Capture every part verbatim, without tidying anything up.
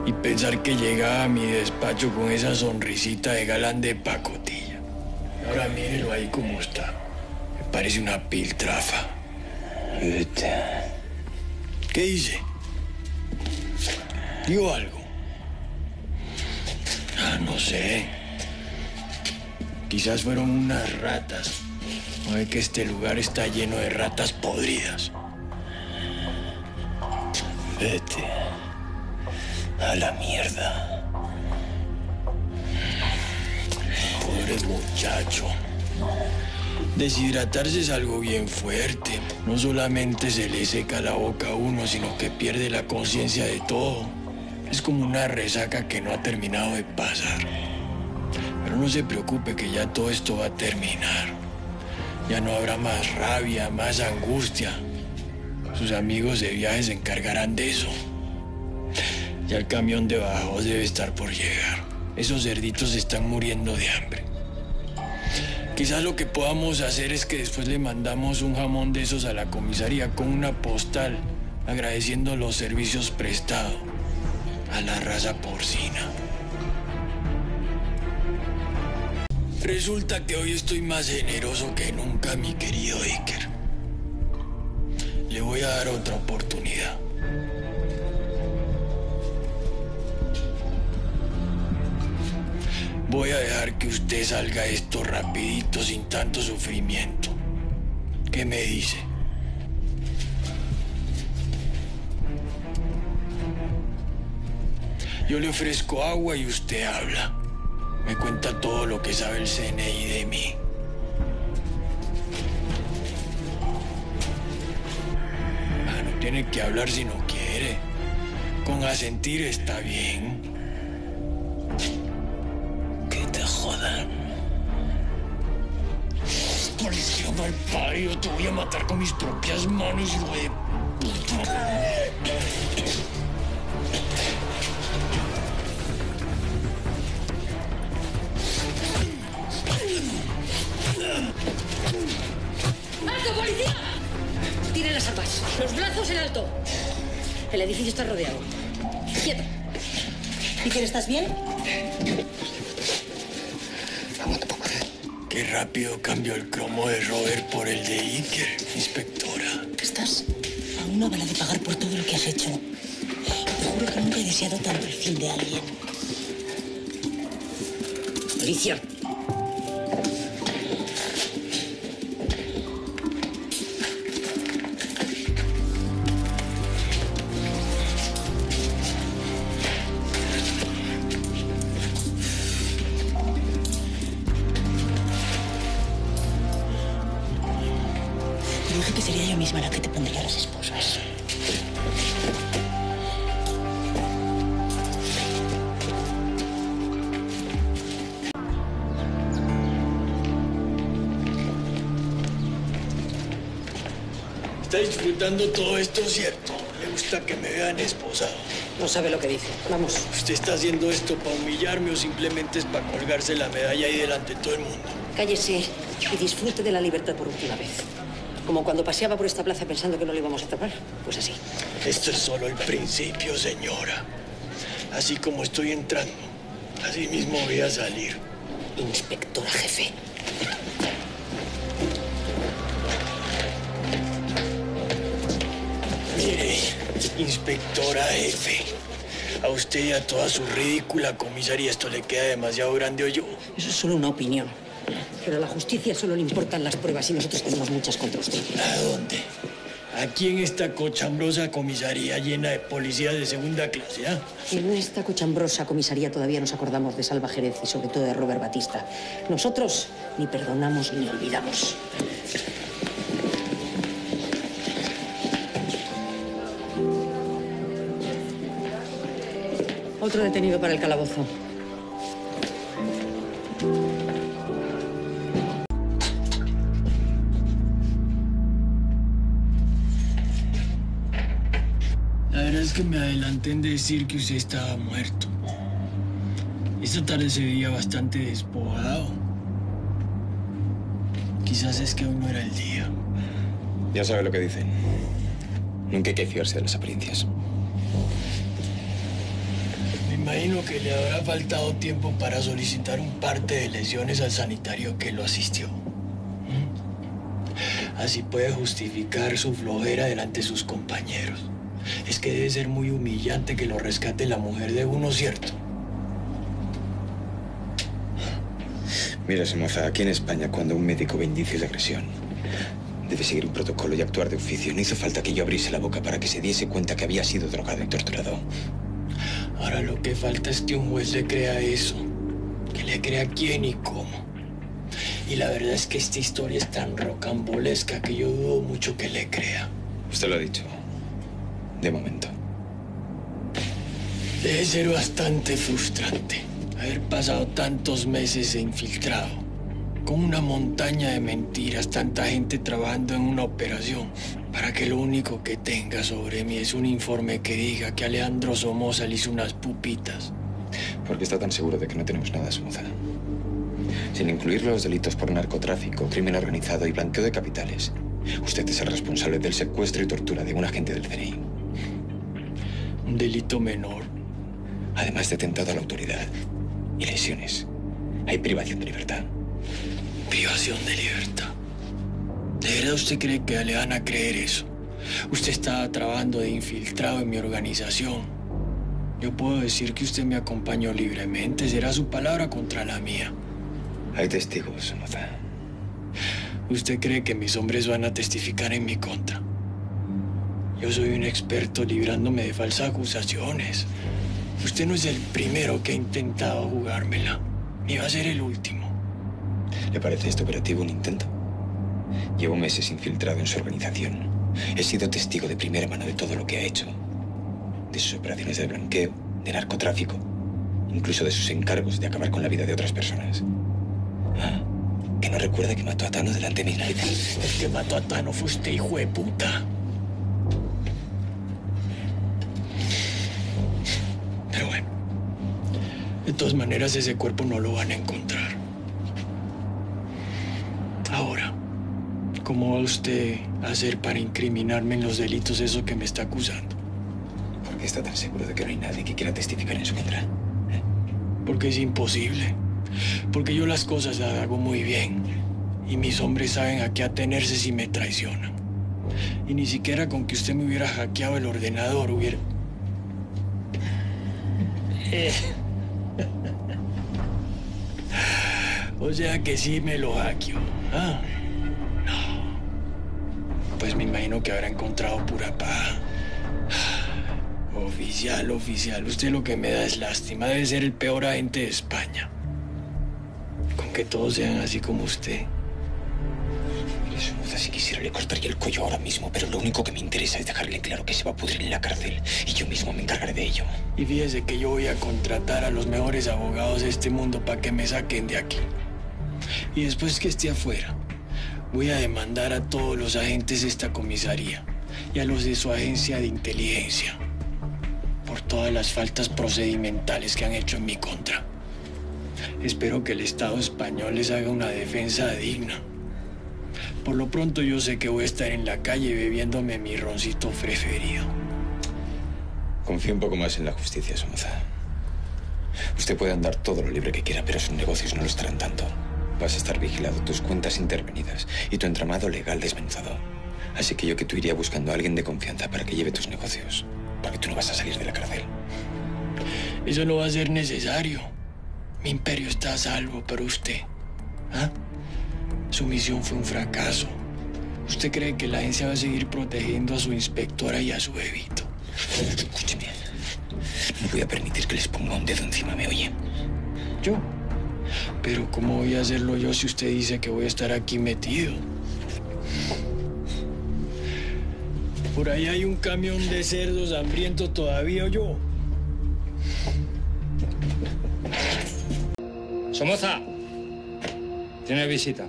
Y pensar que llegaba a mi despacho con esa sonrisita de galán de pacotilla. Ahora mírelo ahí como está. Me parece una piltrafa. ¿Qué dice? ¿Digo algo? Ah, no sé. Quizás fueron unas ratas. No ve que este lugar está lleno de ratas podridas. Vete a la mierda. Pobre muchacho. Deshidratarse es algo bien fuerte. No solamente se le seca la boca a uno, sino que pierde la conciencia de todo. Es como una resaca que no ha terminado de pasar. Pero no se preocupe que ya todo esto va a terminar. Ya no habrá más rabia, más angustia. Sus amigos de viaje se encargarán de eso. Ya el camión de Badajoz debe estar por llegar. Esos cerditos están muriendo de hambre. Quizás lo que podamos hacer es que después le mandamos un jamón de esos a la comisaría con una postal agradeciendo los servicios prestados a la raza porcina. Resulta que hoy estoy más generoso que nunca, mi querido Iker. Le voy a dar otra oportunidad. Voy a dejar que usted salga de esto rapidito, sin tanto sufrimiento. ¿Qué me dice? Yo le ofrezco agua y usted habla. Me cuenta todo lo que sabe el C N I de mí. Ah, no tiene que hablar si no quiere. Con asentir está bien. Que te jodan. Policía mal parido, te voy a matar con mis propias manos, hijo de puta. ¡Alto, policía! Tire las armas. Los brazos en alto. El edificio está rodeado. Quieto. Iker, ¿estás bien? Aguanta un poco. Qué rápido cambió el cromo de Robert por el de Iker, inspectora. Estás a una bala de pagar por todo lo que has hecho. Te juro que nunca he deseado tanto el fin de alguien. Policía. Dije que sería yo misma la que te pondría las esposas. ¿Está disfrutando todo esto, cierto? ¿Le gusta que me vean esposado? No sabe lo que dice. Vamos. ¿Usted está haciendo esto para humillarme o simplemente es para colgarse la medalla ahí delante de todo el mundo? Cállese y disfrute de la libertad por última vez. Como cuando paseaba por esta plaza pensando que no le íbamos a atrapar. Pues así. Esto es solo el principio, señora. Así como estoy entrando, así mismo voy a salir. Inspectora jefe. Mire, inspectora jefe, a usted y a toda su ridícula comisaría esto le queda demasiado grande, ¿o yo? Eso es solo una opinión. Pero a la justicia solo le importan las pruebas y nosotros tenemos muchas contra usted. ¿A dónde? Aquí en esta cochambrosa comisaría llena de policías de segunda clase, ¿ah? ¿eh? En esta cochambrosa comisaría todavía nos acordamos de Salva Jerez y sobre todo de Robert Batista. Nosotros ni perdonamos ni olvidamos. Otro detenido para el calabozo. La verdad es que me adelanté en decir que usted estaba muerto. Esta tarde se veía bastante despojado. Quizás es que aún no era el día. Ya sabe lo que dicen. Nunca hay que fiarse de las apariencias. imagino que le habrá faltado tiempo para solicitar un parte de lesiones al sanitario que lo asistió. ¿Mm? Así puede justificar su flojera delante de sus compañeros. Es que debe ser muy humillante que lo rescate la mujer de uno, ¿cierto? Mira, Somoza, aquí en España, cuando un médico ve indicios de agresión, debe seguir un protocolo y actuar de oficio. No hizo falta que yo abriese la boca para que se diese cuenta que había sido drogado y torturado. Ahora lo que falta es que un juez le crea eso. Que le crea quién y cómo. Y la verdad es que esta historia es tan rocambolesca que yo dudo mucho que le crea. Usted lo ha dicho. De momento. Debe ser bastante frustrante haber pasado tantos meses de infiltrado, con una montaña de mentiras, tanta gente trabajando en una operación, para que lo único que tenga sobre mí es un informe que diga que Alejandro Somoza le hizo unas pupitas. ¿Por qué está tan seguro de que no tenemos nada, Somoza? Sin incluir los delitos por narcotráfico, crimen organizado y blanqueo de capitales, usted es el responsable del secuestro y tortura de un agente del C N I. Un delito menor. Además de atentado a la autoridad y lesiones, hay privación de libertad. Privación de libertad. ¿De verdad usted cree que le van a creer eso? Usted estaba trabajando de infiltrado en mi organización. Yo puedo decir que usted me acompañó libremente. Será su palabra contra la mía. Hay testigos, Somoza. ¿Usted cree que mis hombres van a testificar en mi contra? Yo soy un experto librándome de falsas acusaciones. Usted no es el primero que ha intentado jugármela, ni va a ser el último. ¿Le parece este operativo un intento? Llevo meses infiltrado en su organización. He sido testigo de primera mano de todo lo que ha hecho. De sus operaciones de blanqueo, de narcotráfico, incluso de sus encargos de acabar con la vida de otras personas. ¿Ah? ¿Que no recuerda que mató a Tano delante de mis narices? El que mató a Tano fue usted, hijo de puta. Pero bueno, de todas maneras ese cuerpo no lo van a encontrar. Ahora, ¿cómo va usted a hacer para incriminarme en los delitos eso que me está acusando? ¿Por qué está tan seguro de que no hay nadie que quiera testificar en su contra? ¿Eh? Porque es imposible. Porque yo las cosas las hago muy bien. Y mis hombres saben a qué atenerse si me traicionan. Y ni siquiera con que usted me hubiera hackeado el ordenador hubiera... Eh. O sea que sí me lo hackeó. ¿Ah? No. Pues me imagino que habrá encontrado pura paja. Oficial, oficial, usted lo que me da es lástima. Debe ser el peor agente de España. Con que todos sean así como usted. Mire, Somoza, si quisiera le cortaría el cuello ahora mismo, pero lo único que me interesa es dejarle claro que se va a pudrir en la cárcel y yo mismo me encargaré de ello. Y fíjese que yo voy a contratar a los mejores abogados de este mundo para que me saquen de aquí. Y después que esté afuera, voy a demandar a todos los agentes de esta comisaría y a los de su agencia de inteligencia por todas las faltas procedimentales que han hecho en mi contra. Espero que el Estado español les haga una defensa digna. Por lo pronto yo sé que voy a estar en la calle bebiéndome mi roncito preferido. Confío un poco más en la justicia, Somoza. Usted puede andar todo lo libre que quiera, pero sus negocios no lo estarán tanto. Vas a estar vigilado, tus cuentas intervenidas y tu entramado legal desmenuzado. Así que yo que tú iría buscando a alguien de confianza para que lleve tus negocios, porque tú no vas a salir de la cárcel. Eso no va a ser necesario. Mi imperio está a salvo, pero usted, ¿ah? Su misión fue un fracaso. ¿Usted cree que la agencia va a seguir protegiendo a su inspectora y a su bebito? Escúcheme, no voy a permitir que les ponga un dedo encima, ¿me oye? ¿Yo? Pero ¿cómo voy a hacerlo yo si usted dice que voy a estar aquí metido? Por ahí hay un camión de cerdos hambrientos todavía, ¿o yo? Somoza, tiene visita.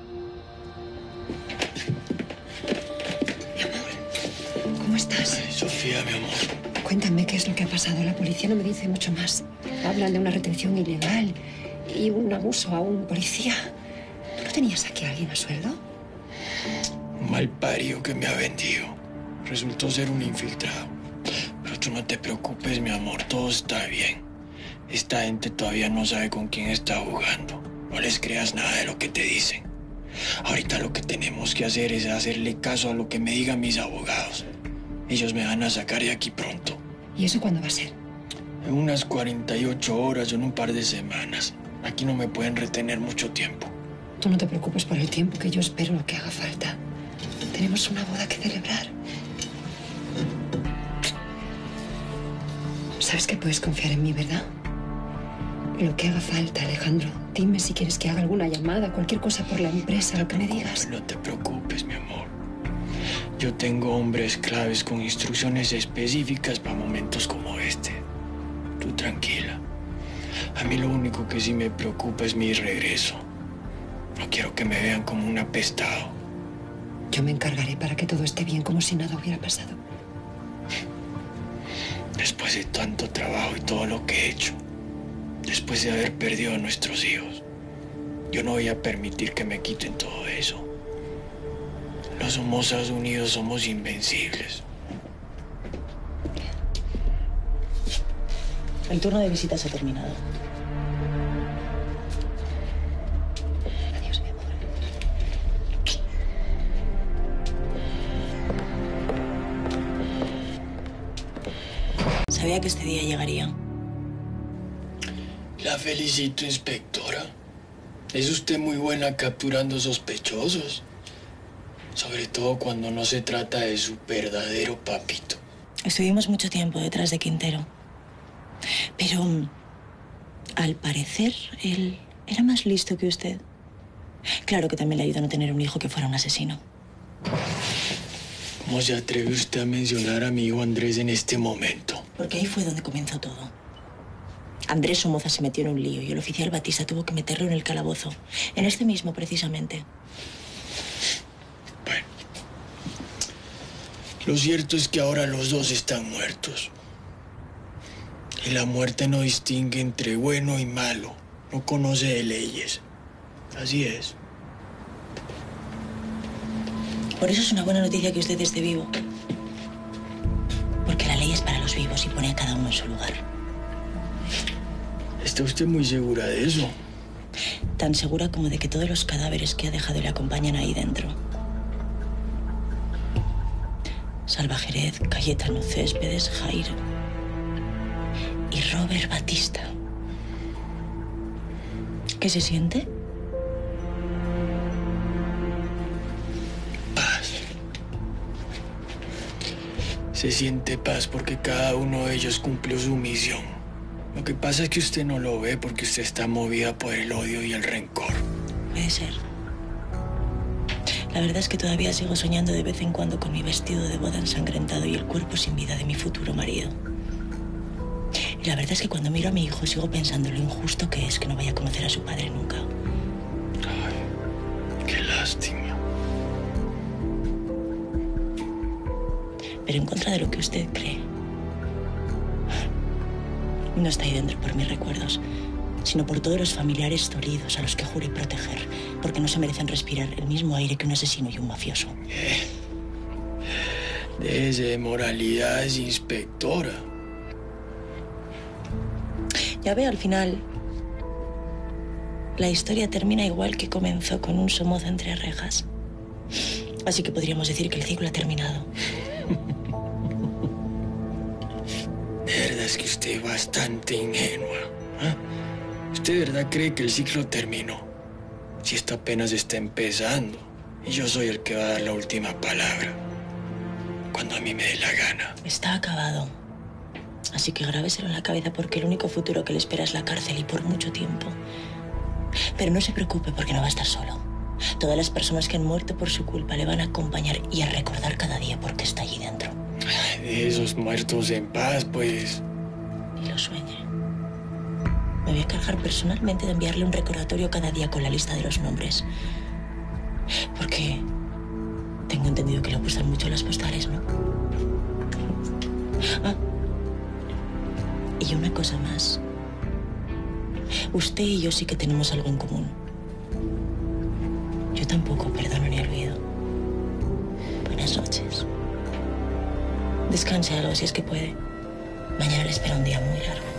Mi amor, ¿cómo estás? Ay, Sofía, mi amor. Cuéntame qué es lo que ha pasado. La policía no me dice mucho más. Hablan de una retención ilegal y un abuso a un policía. ¿Tú no tenías aquí a alguien a sueldo? Un mal parido que me ha vendido. Resultó ser un infiltrado. Pero tú no te preocupes, mi amor, todo está bien. Esta gente todavía no sabe con quién está jugando. No les creas nada de lo que te dicen. Ahorita lo que tenemos que hacer es hacerle caso a lo que me digan mis abogados. Ellos me van a sacar de aquí pronto. ¿Y eso cuándo va a ser? En unas cuarenta y ocho horas o en un par de semanas. Aquí no me pueden retener mucho tiempo. Tú no te preocupes por el tiempo, que yo espero lo que haga falta. Tenemos una boda que celebrar. Sabes que puedes confiar en mí, ¿verdad? Lo que haga falta, Alejandro. Dime si quieres que haga alguna llamada, cualquier cosa por la empresa, lo que me digas. No te preocupes, mi amor. Yo tengo hombres claves con instrucciones específicas para momentos como este. Tú tranquila. A mí lo único que sí me preocupa es mi regreso. No quiero que me vean como un apestado. Yo me encargaré para que todo esté bien, como si nada hubiera pasado. Después de tanto trabajo y todo lo que he hecho, después de haber perdido a nuestros hijos, yo no voy a permitir que me quiten todo eso. Los Somozas Unidos somos invencibles. El turno de visitas ha terminado. Adiós, mi amor. Sabía que este día llegaría. La felicito, inspectora. Es usted muy buena capturando sospechosos. Sobre todo cuando no se trata de su verdadero papito. Estuvimos mucho tiempo detrás de Quintero. Pero, al parecer, él era más listo que usted. Claro que también le ayudó a no tener un hijo que fuera un asesino. ¿Cómo se atreve usted a mencionar a mi hijo Andrés en este momento? Porque ahí fue donde comenzó todo. Andrés Somoza se metió en un lío y el oficial Batista tuvo que meterlo en el calabozo. En este mismo, precisamente. Bueno. Lo cierto es que ahora los dos están muertos. Y la muerte no distingue entre bueno y malo. No conoce de leyes. Así es. Por eso es una buena noticia que usted esté vivo. Porque la ley es para los vivos y pone a cada uno en su lugar. ¿Está usted muy segura de eso? Tan segura como de que todos los cadáveres que ha dejado le acompañan ahí dentro. Salva Jerez, Cayetano Céspedes, Jairo y Robert Batista. ¿Qué se siente? Paz. Se siente paz porque cada uno de ellos cumplió su misión. Lo que pasa es que usted no lo ve porque usted está movida por el odio y el rencor. Puede ser. La verdad es que todavía sigo soñando de vez en cuando con mi vestido de boda ensangrentado y el cuerpo sin vida de mi futuro marido. Y la verdad es que cuando miro a mi hijo sigo pensando lo injusto que es que no vaya a conocer a su padre nunca. Ay, qué lástima. Pero en contra de lo que usted cree, no está ahí dentro por mis recuerdos, sino por todos los familiares dolidos a los que juré proteger, porque no se merecen respirar el mismo aire que un asesino y un mafioso. Eh, déjese de moralidades, inspectora. Ya ve, al final, la historia termina igual que comenzó, con un Somoza entre rejas. Así que podríamos decir que el ciclo ha terminado. De verdad es que usted es bastante ingenua. ¿Eh? ¿Usted de verdad cree que el ciclo terminó? Si esto apenas está empezando. Y yo soy el que va a dar la última palabra. Cuando a mí me dé la gana. Está acabado. Así que grábeselo en la cabeza porque el único futuro que le espera es la cárcel y por mucho tiempo. Pero no se preocupe porque no va a estar solo. Todas las personas que han muerto por su culpa le van a acompañar y a recordar cada día por qué está allí dentro. Ay, de esos muertos en paz, pues. Y lo sueñe. Me voy a encargar personalmente de enviarle un recordatorio cada día con la lista de los nombres. Porque tengo entendido que le gustan mucho las postales, ¿no? Ah. Y una cosa más. Usted y yo sí que tenemos algo en común. Yo tampoco perdono ni olvido. Buenas noches. Descanse algo si es que puede. Mañana le espera un día muy largo.